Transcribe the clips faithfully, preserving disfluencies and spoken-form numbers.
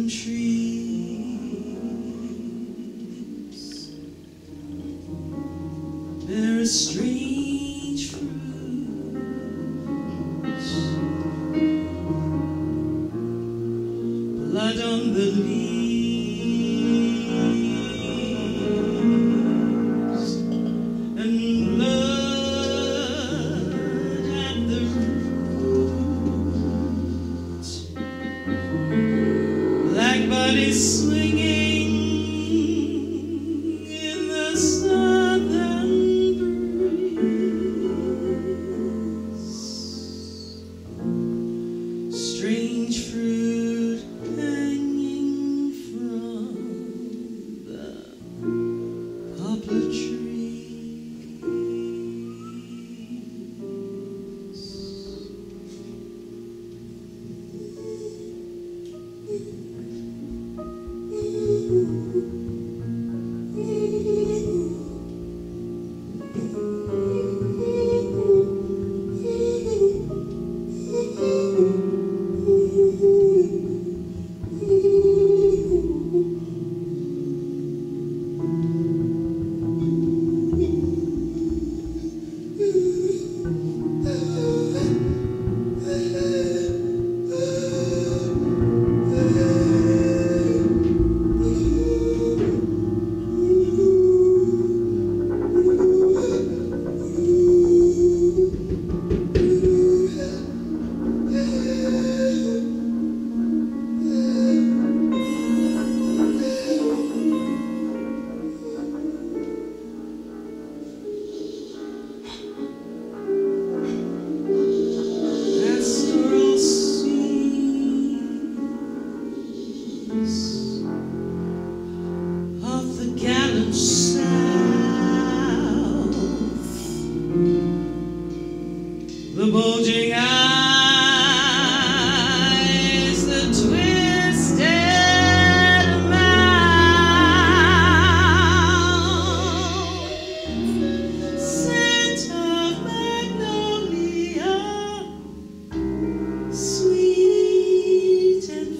trees bear a strange fruits, blood on the leaves and blood at the roots, black bodies swinging in the southern breeze, strange fruit hanging from the poplar trees. Of the gallant South, the bulging eyes, the twisted mouth, scent of magnolia, sweet and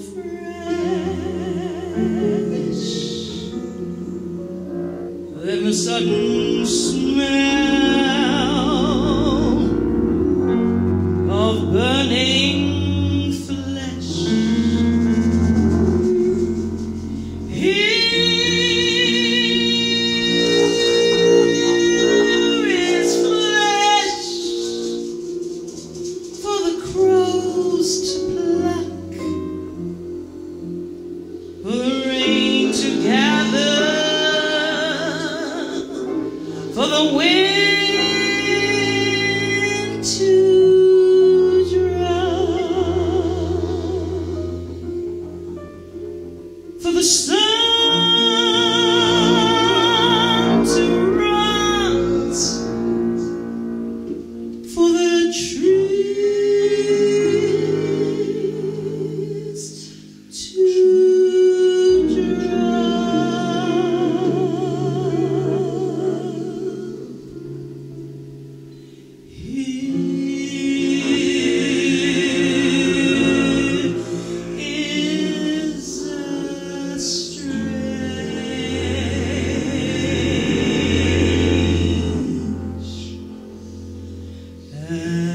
fresh. Then the sudden smell of burning flesh. Here is flesh for the crows to pluck, for the rain to gather, for the wind to drown, for the sun to rise, for the trees to and